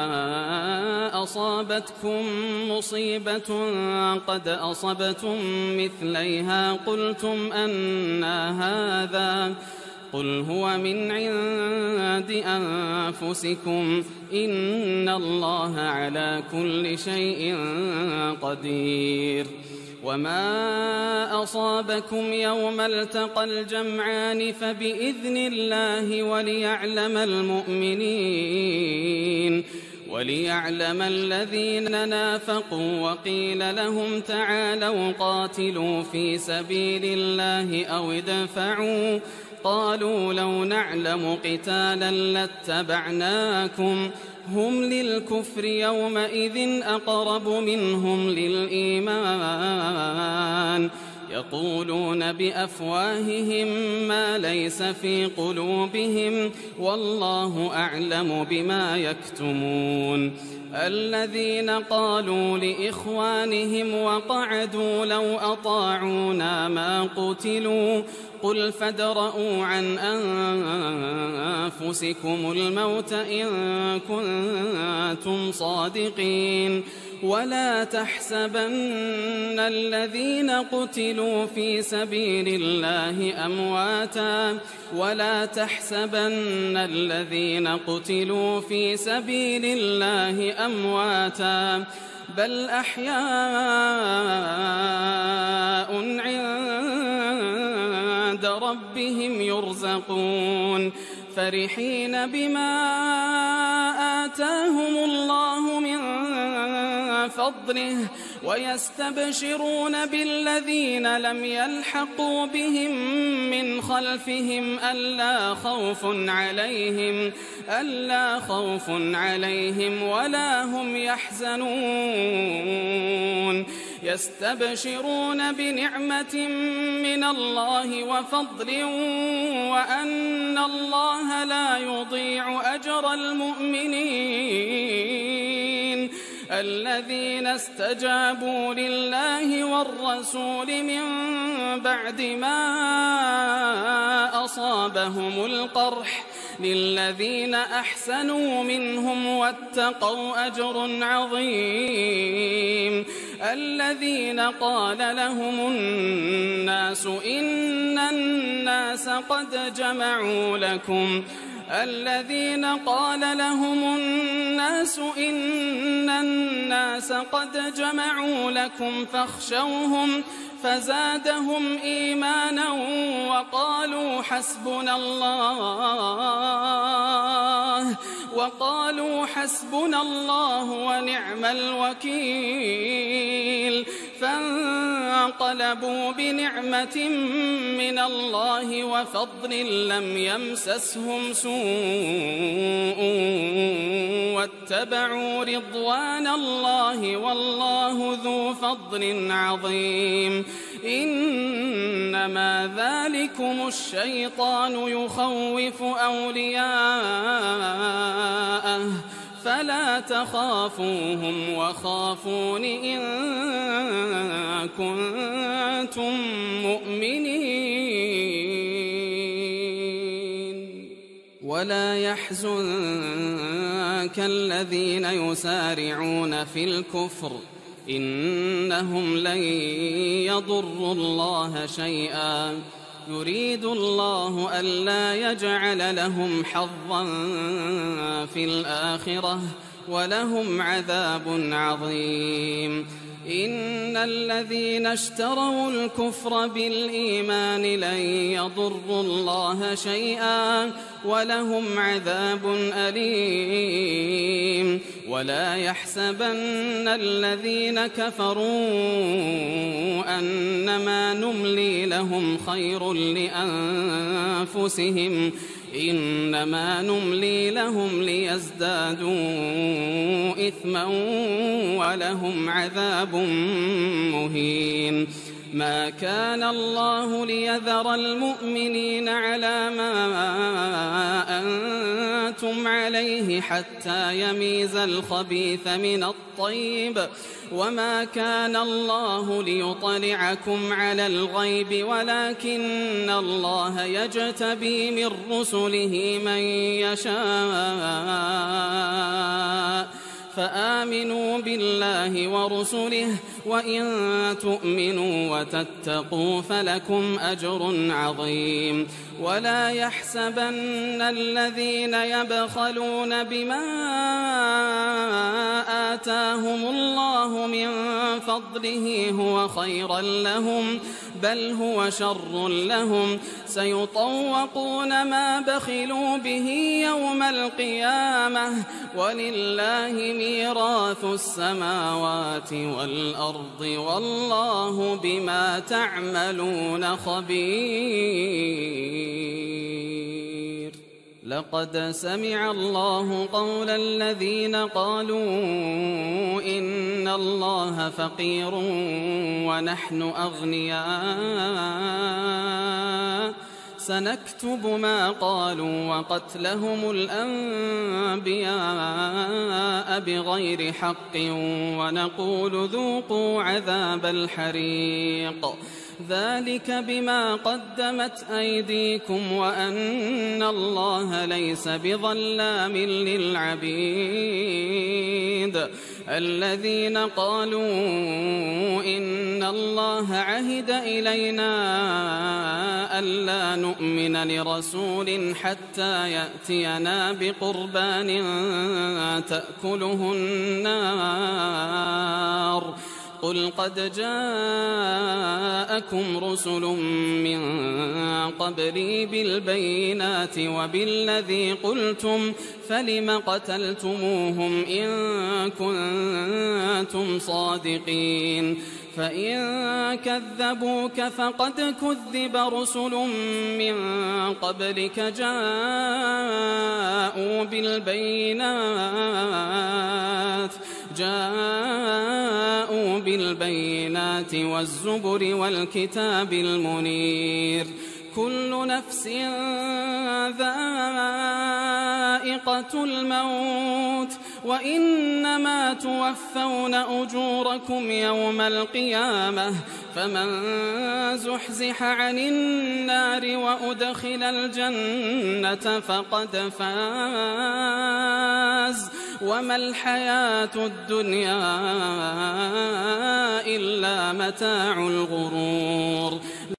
أصابتكم مصيبة قد أصبتم مثليها قلتم أنى هذا قل هو من عند أنفسكم إن الله على كل شيء قدير. وما أصابكم يوم التقى الجمعان فبإذن الله وليعلم المؤمنين وليعلم الذين نافقوا. وقيل لهم تعالوا قاتلوا في سبيل الله أو ادفعوا قالوا لو نعلم قتالا لاتبعناكم هم للكفر يومئذ أقرب منهم للإيمان يقولون بأفواههم ما ليس في قلوبهم والله أعلم بما يكتمون. الذين قالوا لإخوانهم وقعدوا لو أطاعونا ما قتلوا قل فادرءوا عن أنفسكم الموت إن كنتم صادقين ولا تحسبن الذين قتلوا في سبيل الله أمواتا ولا تحسبن الذين قتلوا في سبيل الله أمواتا بل أحياء عند ربهم يرزقون فرحين بما آتاهم الله من فضله ويستبشرون بالذين لم يلحقوا بهم من خلفهم ألا خوف عليهم ألا خوف عليهم ولا هم يحزنون يستبشرون بنعمة من الله وفضل وأن الله لا يضيع أجر المؤمنين الذين استجابوا لله والرسول من بعد ما أصابهم القرح للذين أحسنوا منهم واتقوا أجر عظيم. الذين قال لهم الناس إن الناس قد جمعوا لكم الذين قال لهم الناس إن الناس قد جمعوا لكم فاخشوهم فزادهم إيمانا وقالوا حسبنا الله وقالوا حسبنا الله ونعم الوكيل فانقلبوا بنعمة من الله وفضل لم يمسسهم سوء واتبعوا رضوان الله والله ذو فضل عظيم. إنما ذلكم الشيطان يخوف أولياءه فلا تخافوهم وخافون إن كنتم مؤمنين. ولا يحزنك الذين يسارعون في الكفر إنهم لن يضروا الله شيئا يريد الله ألا يجعل لهم حظا في الآخرة ولهم عذاب عظيم. إن الذين اشتروا الكفر بالإيمان لن يضروا الله شيئا ولهم عذاب أليم. ولا يحسبن الذين كفروا أنما نملي لهم خير لأنفسهم إنما نملي لهم ليزدادوا إثما ولهم عذاب مهين. ما كان الله ليذر المؤمنين على ما أنتم عليه حتى يميز الخبيث من الطيب وما كان الله ليطلعكم على الغيب ولكن الله يجتبي من رسله من يشاء فآمنوا بالله ورسله وإن تؤمنوا وتتقوا فلكم أجر عظيم. ولا يحسبن الذين يبخلون بما آتاهم الله من فضله هو خيرا لهم بل هو شر لهم سيطوقون ما بخلوا به يوم القيامة ولله ميراث السماوات والأرض والله بما تعملون خبير. لقد سمع الله قول الذين قالوا إن الله فقير ونحن أغنياء سنكتب ما قالوا وقتلهم الأنبياء بغير حق ونقول ذوقوا عذاب الحريق ذلك بما قدمت أيديكم وأن الله ليس بظلام للعبيد. الذين قالوا إن الله عهد إلينا ألا نؤمن لرسول حتى يأتينا بقربان تأكله النار قل قد جاءكم رسل من قبلي بالبينات وبالذي قلتم فلم قتلتموهم إن كنتم صادقين فإن كذبوك فقد كذب رسل من قبلك جاءوا بالبينات جاءوا بالبينات والزبر والكتاب المنير كل نفس ذائقة الموت وإنما توفون أجوركم يوم القيامة فمن زحزح عن النار وأدخل الجنة فقد فاز وما الحياة الدنيا إلا متاع الغرور.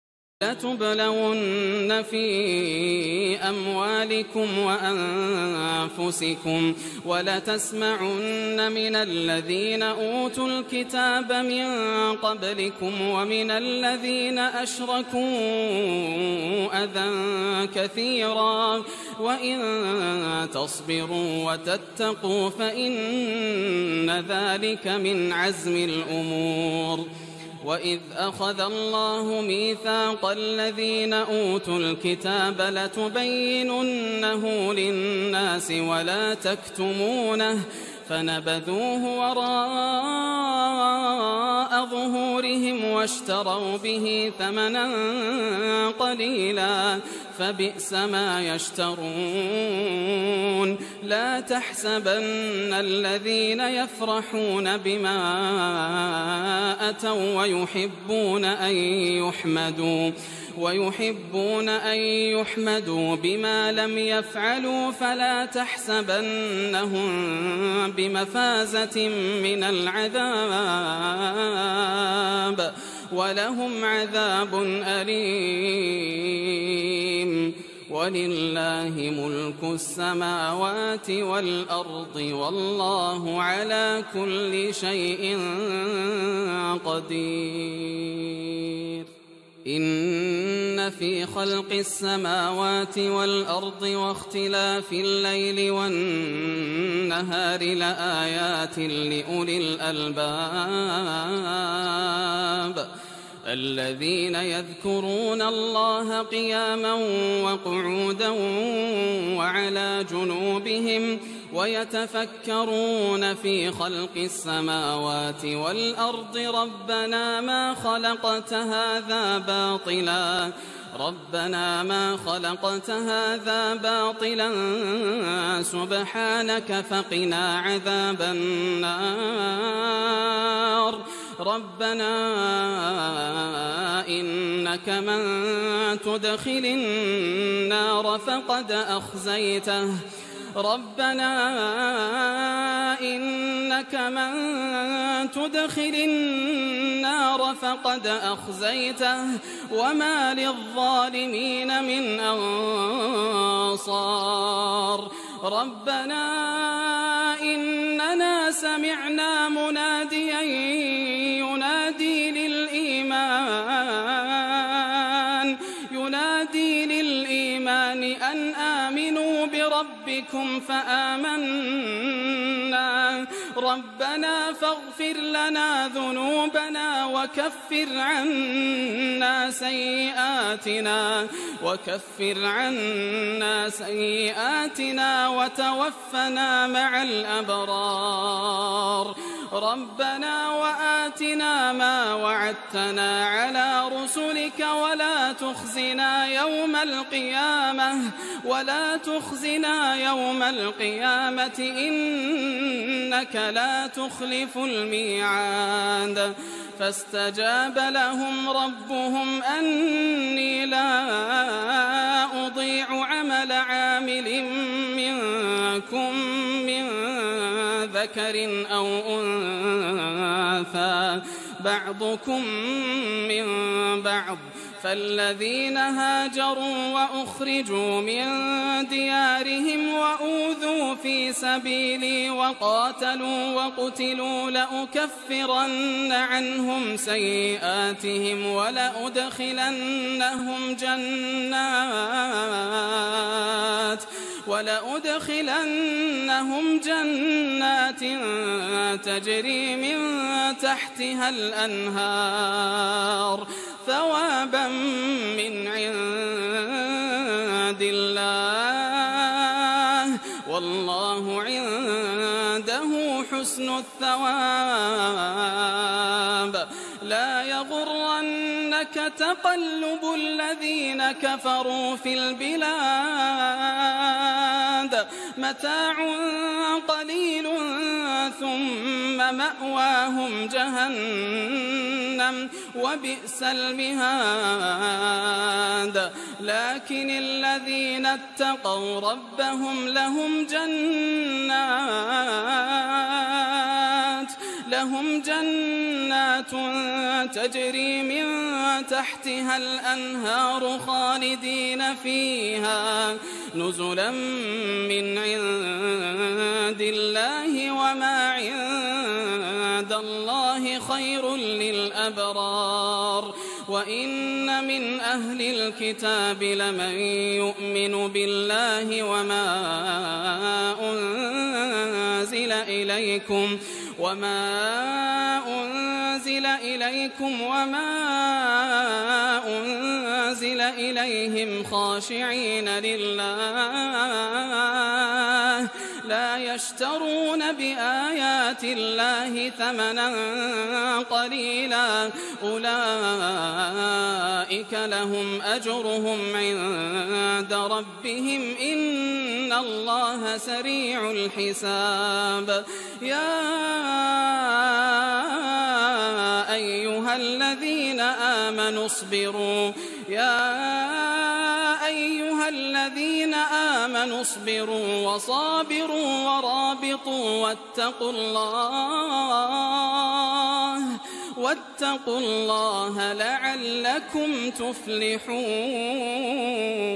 لتبلون في أموالكم وأنفسكم ولتسمعن من الذين أوتوا الكتاب من قبلكم ومن الذين أشركوا أذى كثيرا وإن تصبروا وتتقوا فإن ذلك من عزم الأمور. وإذ أخذ الله ميثاق الذين أوتوا الكتاب لتبيننه للناس ولا تكتمونه فنبذوه وراء ظهورهم واشتروا به ثمنا قليلا فبئس ما يشترون. لا تحسبن الذين يفرحون بما أتوا ويحبون أن يحمدوا ويحبون أن يحمدوا بما لم يفعلوا فلا تحسبنهم بمفازة من العذاب ولهم عذاب أليم. ولله ملك السماوات والأرض والله على كل شيء قدير. إن في خلق السماوات والأرض واختلاف الليل والنهار لآيات لأولي الألباب الذين يذكرون الله قياما وقعودا وعلى جنوبهم ويتفكرون في خلق السماوات والأرض ربنا ما خلقت هذا باطلا ربنا ما خلقت هذا باطلا سبحانك فقنا عذاب النار ربنا إنك من تدخل النار فقد أخزيته ربنا إنك من تدخل النار فقد أخزيته وما للظالمين من أنصار ربنا إننا سمعنا مناديا ينادي للإيمان ينادي للإيمان أن آمنوا بربكم فآمنا ربنا فاغفر لنا ذنوبنا وكفر عنا سيئاتنا وكفر عنا سيئاتنا وتوفنا مع الأبرار ربنا وآتنا ما وعدتنا على رسلك ولا تخزنا يوم القيامة ولا تخزنا يوم القيامة إنك لا تخلف الميعاد فاستجاب لهم ربهم أني لا أضيع عمل عامل منكم من ذكر أو أنثى بعضكم من بعض فالذين هاجروا وأخرجوا من ديارهم وأوذوا في سبيلي وقاتلوا وقتلوا لأكفرن عنهم سيئاتهم ولأدخلنهم جنات ولأدخلنهم جنات تجري من تحتها الأنهار ثوابا من عند الله والله عنده حسن الثواب لا يغرنك تقلب الذين كفروا في البلاد متاع قليل ثم مأواهم جهنم وبئس المهاد لكن الذين اتقوا ربهم لهم جنات لهم جنات تجري من تحتها الأنهار خالدين فيها نزلا من عند الله وما عند الله خير للأبرار وإن من أهل الكتاب لمن يؤمن بالله وما أنزل إليكم وما أنزل إليكم وما أنزل إليهم خاشعين لله لا يشترون بآيات الله ثمنا قليلا أولئك لهم أجرهم عند ربهم إن الله سريع الحساب يا أيها الذين آمنوا اصبروا يا أيها الذين آمنوا اصبروا وصابروا ورابطوا واتقوا الله واتقوا الله لعلكم تفلحون.